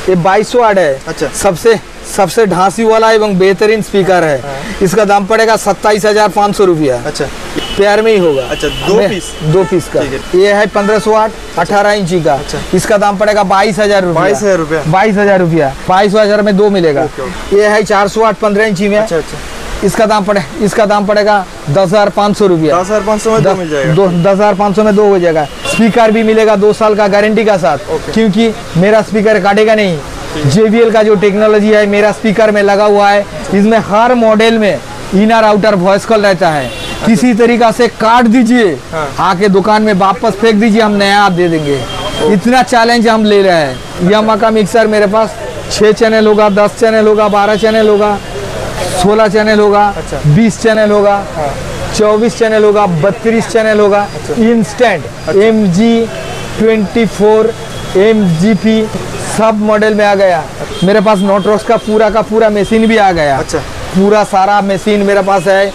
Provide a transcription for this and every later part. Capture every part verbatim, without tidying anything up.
ये बाईस सौ वाट है। अच्छा। सबसे सबसे ढांसी वाला एवं बेहतरीन स्पीकर है। हाँ। इसका दाम पड़ेगा सत्ताईस हजार पाँच सौ रुपया। अच्छा। पेयर में ही होगा। अच्छा, दो पीस दो पीस का। ये है पंद्रह सौ वाट अठारह इंची का। अच्छा। इसका दाम पड़ेगा बाईस हजार रुपया। बाईस हजार रुपया बाईस हजार रुपया बाईस हजार में दो मिलेगा। ये है चार सौ वाट पंद्रह इंची में। अच्छा अच्छा। इसका दाम पड़े इसका दाम पड़ेगा दस हजार पाँच सौ रुपया। दस हजार पाँच सौ में दो मिल जाएगा। दो दस हजार पाँच सौ में दो हो जाएगा। स्पीकर भी मिलेगा दो साल का गारंटी का साथ, क्योंकि मेरा स्पीकर काटेगा नहीं। जे बी एल का जो टेक्नोलॉजी है मेरा स्पीकर में लगा हुआ है। इसमें हर मॉडल में इनर आउटर वॉइस कॉल रहता है। किसी तरीका से काट दीजिए, हाँ। आके दुकान में वापस फेंक दीजिए, हम नया आप दे देंगे। इतना चैलेंज हम ले रहे हैं। यामाहा का मिक्सर मेरे पास छः चैनल होगा, दस चैनल होगा, बारह चैनल होगा, सोलह चैनल होगा, बीस चैनल होगा, चौबीस चैनल होगा, बत्तीस चैनल होगा। Instant M G twenty four M G P सब मॉडल में आ गया। मेरे पास नोट्रॉक्स का पूरा का पूरा मशीन भी आ गया। अच्छा। पूरा सारा मशीन मेरे पास है।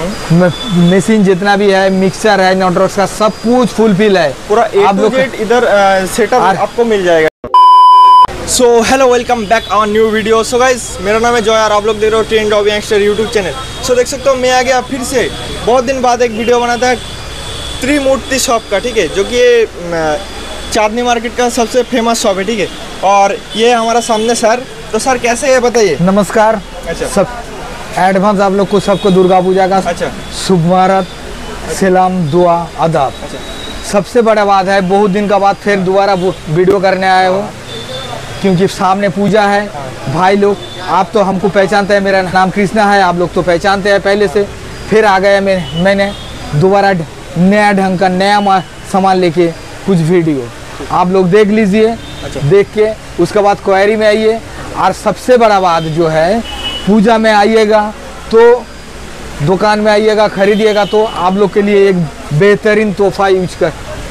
मशीन जितना भी है, मिक्सर है, नोट्रॉक्स का सब कुछ फुलफिल है। पूरा आप लोग इधर सेटअप आपको मिल जाएगा। So hello, welcome back our new video. So guys, मेरा नाम है जॉय और आप लोग देख रहे हो trend hobby youngster YouTube channel. So देख सकते हो मैं आ गया फिर से बहुत दिन बाद एक वीडियो बनाता है त्रिमूर्ति शॉप का, ठीक है, जो कि चांदनी मार्केट का सबसे फेमस शॉप है, ठीक है। और ये हमारा सामने सर, तो सर कैसे है बताइए। नमस्कार। अच्छा। सब एडवांस आप लोग को सबको दुर्गा पूजा का अच्छा शुभ मुबारक, सलाम, दुआ, आदाब। अच्छा। सबसे बड़ा बात है, बहुत दिन का बाद फिर दोबारा वीडियो करने आए हो, क्योंकि सामने पूजा है। भाई लोग आप तो हमको पहचानते हैं, मेरा नाम कृष्णा है, आप लोग तो पहचानते हैं पहले से। फिर आ गया मैं मैंने दोबारा नया ढंग का नया सामान लेके कुछ वीडियो आप लोग देख लीजिए। अच्छा। देख के उसके बाद क्वेरी में आइए। और सबसे बड़ा बात जो है, पूजा में आइएगा तो दुकान में आइएगा, खरीदिएगा तो आप लोग के लिए एक बेहतरीन तोहफा यूज कर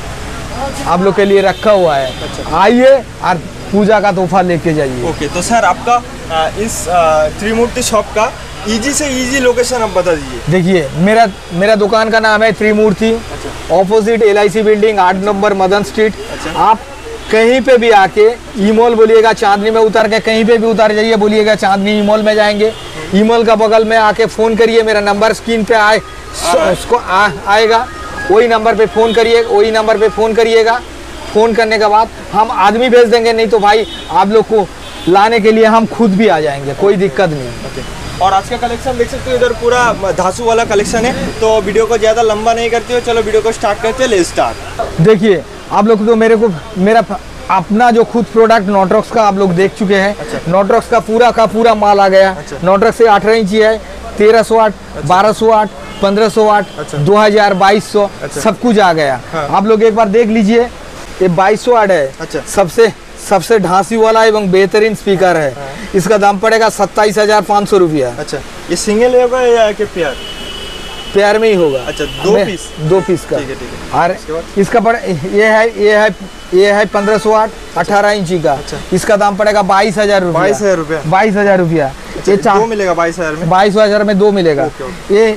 आप लोग के लिए रखा हुआ है। अच्छा। आइए और पूजा का तोहफा लेके जाइए। ओके, तो सर आपका आ, इस त्रिमूर्ति शॉप का इजी से इजी लोकेशन आप बता दीजिए। देखिए, मेरा मेरा दुकान का नाम है त्रिमूर्ति। अच्छा। Opposite L I C building, आठ नंबर मदन स्ट्रीट। अच्छा। आप कहीं पे भी आके ई मॉल बोलिएगा, चांदनी में उतर के कहीं पे भी उतर जाइए, बोलिएगा चांदनी ई मॉल में जाएंगे। ई मॉल का बगल में आके फ़ोन करिए, मेरा नंबर स्क्रीन पे आए उसको आ, आएगा, वही नंबर पे फ़ोन करिए, वही नंबर पे फ़ोन करिएगा। फ़ोन करने के बाद हम आदमी भेज देंगे, नहीं तो भाई आप लोग को लाने के लिए हम खुद भी आ जाएंगे, कोई दिक्कत नहीं। ओके। और आज का कलेक्शन देख सकते हो, इधर पूरा धासु वाला कलेक्शन है। तो वीडियो को ज़्यादा लंबा नहीं करते हो, चलो वीडियो को स्टार्ट करते हैं। ले स्टार्ट। देखिए, आप लोग तो मेरे को मेरा अपना जो खुद प्रोडक्ट नोट्रॉक्स का आप लोग देख चुके हैं। अच्छा। नोट्रॉक्स का पूरा का पूरा माल आ गया। अच्छा। नोट्रॉक्स से अठारह इंची है, तेरह सौ आठ, बारह सौ आठ, पंद्रह सौ आठ, दो हजार, बाईस सौ, सब कुछ आ गया। हाँ। आप लोग एक बार देख लीजिए, ये बाईस सौ वाट है। अच्छा। सबसे सबसे ढांसी वाला एवं बेहतरीन स्पीकर है। हाँ। इसका दाम पड़ेगा सत्ताईस हजार पाँच सौ रुपया। अच्छा। ये सिंगल होगा या कि पेयर? पेयर में ही होगा। अच्छा, दो पीस दो पीस का। ठीक है, ठीक है। और इसका पड़ ये है ये है ये है पंद्रह सौ आठ अठारह इंची का। अच्छा। इसका दाम पड़ेगा बाईस हजार रुपया। बाईस हजार रुपया बाईस हजार रुपया ये दो मिलेगा। बाईस हजार में बाईस हजार में दो मिलेगा। ये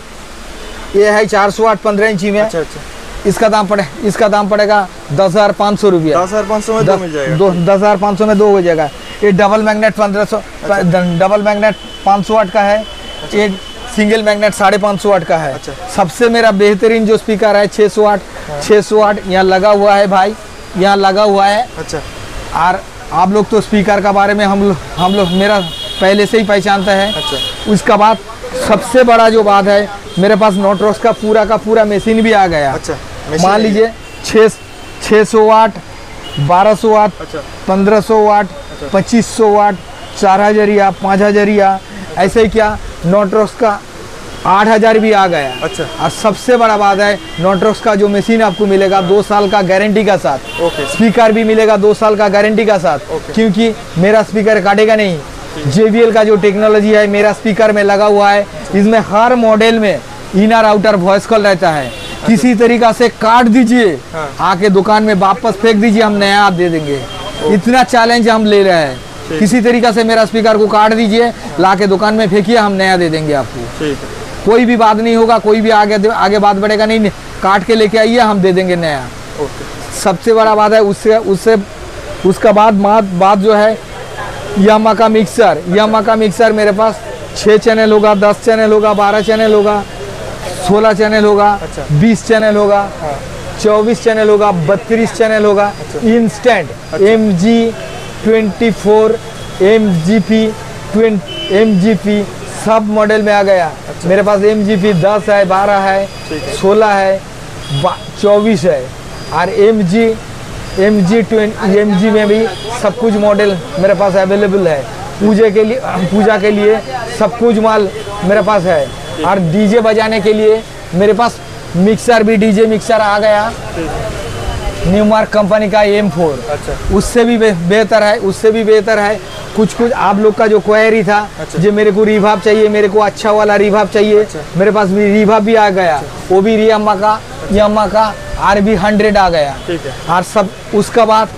ये है चार सौ आठ पंद्रह इंची में। अच्छा अच्छा। इसका दाम पड़े इसका दाम पड़ेगा दस हजार पाँच सौ रुपया। दस हजार पाँच सौ में दो मिल जाएगा। दो दस हजार पाँच सौ में दो हो जाएगा। ये डबल मैग्नेट पंद्रह सौ डबल मैग्नेट पाँच सौ वाट का है। एक सिंगल मैग्नेट साढ़े पाँच सौ वाट का है। अच्छा। सबसे मेरा बेहतरीन जो स्पीकर है छः सौ वाट। हाँ। छः सौ वाट यहाँ लगा हुआ है भाई, यहाँ लगा हुआ है। अच्छा। और आप लोग तो स्पीकर का बारे में हम लोग हम लोग मेरा पहले से ही पहचानता है। अच्छा। उसका बाद सबसे बड़ा जो बात है, मेरे पास नोट्रॉक्स का पूरा का पूरा मशीन भी आ गया। अच्छा। मान लीजिए छः छः सौ वाट, बारह सौ वाट, पंद्रह सौ वाट, पच्चीस सौ वाट, चार हजारिया, पाँच हजारिया, ऐसे ही क्या नोट्रॉक्स का आठ हजार भी आ गया। अच्छा। और सबसे बड़ा बात है, नोट्रॉक्स का जो मशीन आपको मिलेगा दो साल का गारंटी का साथ। ओके। स्पीकर भी मिलेगा दो साल का गारंटी का साथ। ओके। क्योंकि मेरा स्पीकर काटेगा नहीं। जे बी एल का जो टेक्नोलॉजी है मेरा स्पीकर में लगा हुआ है। इसमें हर मॉडल में इनर आउटर वॉइस कॉल रहता है। किसी तरीका से काट दीजिए, हाँ। आके दुकान में वापस फेंक दीजिए, हम नया आप दे देंगे। इतना चैलेंज हम ले रहे हैं। किसी तरीका से मेरा स्पीकर को काट दीजिए, ला के दुकान में फेंकिए, हम नया दे देंगे आपको। कोई भी बात नहीं होगा, कोई भी आगे आगे बात बढ़ेगा नहीं। काट के लेके आइए, हम दे देंगे नया। सबसे बड़ा बात है, उससे उससे उसका बाद बात जो है यामा का मिक्सर, यामा का मिक्सर मेरे पास छः चैनल होगा, दस चैनल होगा, बारह चैनल होगा, सोलह चैनल होगा, बीस चैनल होगा, चौबीस चैनल होगा, बत्तीस चैनल होगा। Instant M G twenty four, M G P twenty, M G P सब मॉडल में आ गया। अच्छा। मेरे पास एम जी पी दस है, बारह है, सोलह है, चौबीस है, और M G M G twenty M G में भी सब कुछ मॉडल मेरे पास अवेलेबल है। पूजा के लिए पूजा के लिए सब कुछ माल मेरे पास है। और डीजे बजाने के लिए मेरे पास मिक्सर भी, डीजे मिक्सर आ गया, न्यू मार्क कंपनी का एम फोर। अच्छा। उससे भी बेहतर है, उससे भी बेहतर है। कुछ कुछ आप लोग का जो क्वेरी था, अच्छा। जो मेरे को रिभाब चाहिए, मेरे को अच्छा वाला रिभाब चाहिए, अच्छा। मेरे पास भी रिभाब भी आ गया। अच्छा। वो भी यामा का यामा का आर बी हंड्रेड आ गया। ठीक है। और सब उसका बाद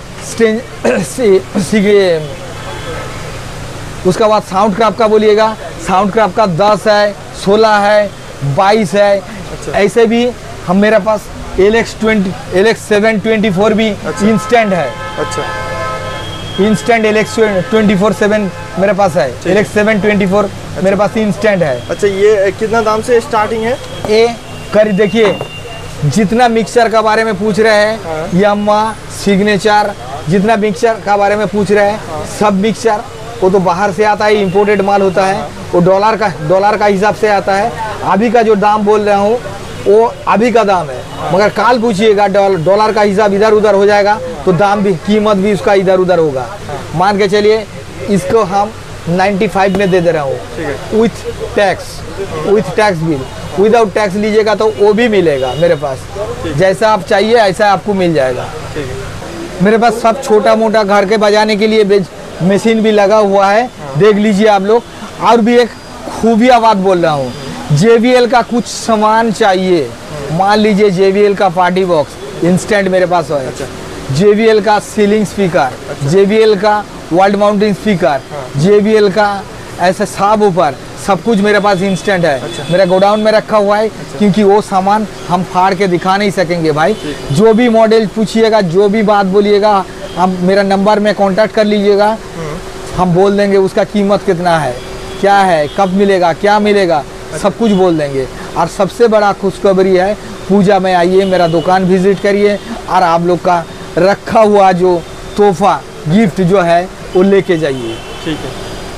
उसका बाद साउंड क्राफ्ट का बोलिएगा, साउंड क्राफ्ट का दस है, सोलह है, बाईस है। अच्छा। ऐसे भी हम मेरे पास L X twenty L X seven twenty four भी अच्छा। इंस्टेंट है। अच्छा। Instant L X twenty four seven मेरे पास है, L X seven twenty four मेरे पास इंस्टेंट है। अच्छा, ये कितना दाम से स्टार्टिंग है? ये कर देखिए, जितना मिक्सर का बारे में पूछ रहे हैं, हाँ। यामा सिग्नेचर, जितना मिक्सर का बारे में पूछ रहे हैं, हाँ। सब मिक्सर वो तो बाहर से आता है, इंपोर्टेड माल होता है, वो डॉलर का डॉलर का हिसाब से आता है। अभी का जो दाम बोल रहा हूँ वो अभी का दाम है, मगर काल पूछिएगा डॉलर का हिसाब इधर उधर हो जाएगा तो दाम भी, कीमत भी उसका इधर उधर होगा। मान के चलिए इसको हम पचानवे में दे दे रहा हूँ with tax, with tax bill. Without tax लीजिएगा तो वो भी मिलेगा मेरे पास, जैसा आप चाहिए ऐसा आपको मिल जाएगा। मेरे पास सब छोटा मोटा घर के बजाने के लिए मशीन भी लगा हुआ है, देख लीजिए आप लोग। और भी एक खूबिया बात बोल रहा हूँ, जे बी एल का कुछ सामान चाहिए, मान लीजिए जे बी एल का पार्टी बॉक्स इंस्टेंट मेरे पास है। अच्छा। जे बी एल का सीलिंग स्पीकर, अच्छा। जे बी एल का wall mounting speaker, J B L का ऐसे सब ऊपर सब कुछ मेरे पास इंस्टेंट है। अच्छा। मेरा गोडाउन में रखा हुआ है। अच्छा। क्योंकि वो सामान हम फाड़ के दिखा नहीं सकेंगे भाई। जो भी मॉडल पूछिएगा, जो भी बात बोलिएगा, हम मेरा नंबर में कांटेक्ट कर लीजिएगा, हम बोल देंगे उसका कीमत कितना है, क्या है, कब मिलेगा, क्या मिलेगा, सब कुछ बोल देंगे। और सबसे बड़ा खुशखबरी है, पूजा में आइए, मेरा दुकान विजिट करिए और आप लोग का रखा हुआ जो तोहफा गिफ्ट जो है वो लेके जाइए। ठीक है।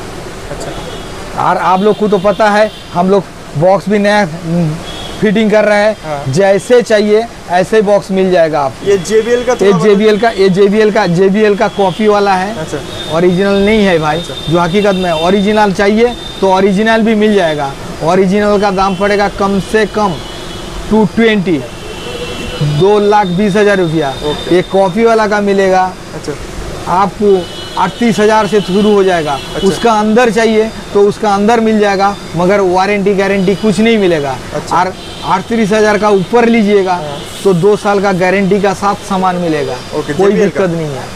अच्छा। और आप लोग को तो पता है हम लोग बॉक्स भी नया फिटिंग कर रहे हैं। हाँ। जैसे चाहिए ऐसे बॉक्स मिल जाएगा आपको। ये जे बी एल का ये जे बी एल का ये जे बी एल का जे बी एल का कॉपी वाला है। अच्छा। ओरिजिनल नहीं है भाई। अच्छा। जो हकीकत में ओरिजिनल चाहिए तो ओरिजिनल भी मिल जाएगा। ओरिजिनल का दाम पड़ेगा कम से कम टू ट्वेंटी, दो लाख बीस हजार रुपया। ये कॉपी वाला का मिलेगा। अच्छा। आपको अड़तीस हजार से शुरू हो जाएगा। अच्छा। उसका अंदर चाहिए तो उसका अंदर मिल जाएगा, मगर वारंटी गारंटी कुछ नहीं मिलेगा। अच्छा। और अड़तीस हजार का ऊपर लीजिएगा। हाँ। तो दो साल का गारंटी का साथ सामान मिलेगा। कोई दिक्कत नहीं है।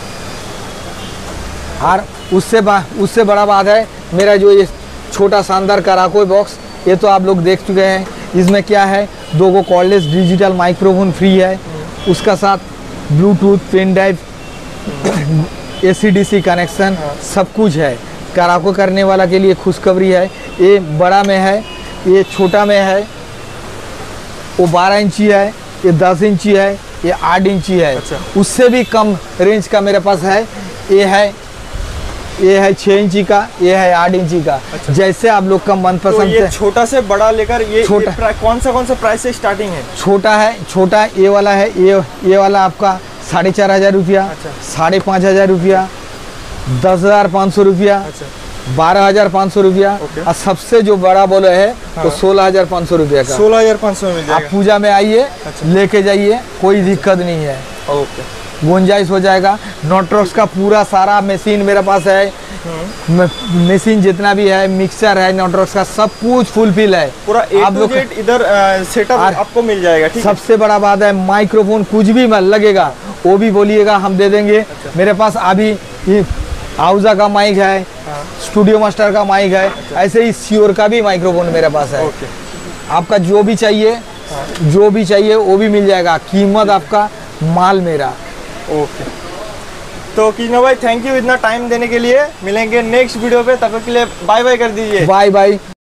और उससे बा, उससे बड़ा बात है, मेरा जो ये छोटा शानदार कराकोई बॉक्स, ये तो आप लोग देख चुके हैं। इसमें क्या है, दो गो कॉर्डलेस डिजिटल माइक्रोफोन फ्री है, उसका साथ Bluetooth, pen drive, A C D C connection, सब कुछ है। कराको करने वाला के लिए खुशखबरी है। ये बड़ा में है, ये छोटा में है, वो बारह इंची है, ये दस इंची है, ये आठ इंची है। अच्छा। उससे भी कम रेंज का मेरे पास है। ये है ये है छः इंची का, ये है आठ इंची का। अच्छा। जैसे आप लोग का मनपसंद। तो ये छोटा से बड़ा लेकर ये छोटा ये कौन सा कौन सा प्राइस से स्टार्टिंग है? छोटा है, छोटा ये वाला है, ये ये वाला आपका साढ़े चार हजार रुपया। अच्छा। साढ़े पाँच हजार रुपया, दस हजार पाँच सौ रुपया। अच्छा। बारह हजार पाँच सौ रुपया। और सबसे जो बड़ा बोले है। हाँ। तो सोलह हजार पाँच सौ रुपया का। सोलह हजार पाँच सौ में आप पूजा में आइए। अच्छा। लेके जाइए, कोई दिक्कत नहीं है। ओके। गुंजाइश हो जाएगा। नोट्रॉक्स का पूरा सारा मशीन मेरे पास है। मशीन जितना भी है, मिक्सर है, नोट्रॉक्स का सब कुछ फुलफिल है। पूरा आप लोग इधर सेटअप आपको मिल जाएगा। ठीक। सबसे बड़ा बात है, माइक्रोफोन कुछ भी लगेगा वो भी बोलिएगा, हम दे देंगे। अच्छा। मेरे पास अभी आउजा का माइक है। हाँ। स्टूडियो मास्टर का माइक है। अच्छा। ऐसे ही श्योर का भी माइक्रोफोन मेरे पास है। ओके। आपका जो भी चाहिए। हाँ। जो भी चाहिए वो भी मिल जाएगा। कीमत आपका, माल मेरा। ओके। तो किनो भाई थैंक यू इतना टाइम देने के लिए। मिलेंगे नेक्स्ट वीडियो पे, तब तक के लिए बाय बाय कर दीजिए। Bye bye.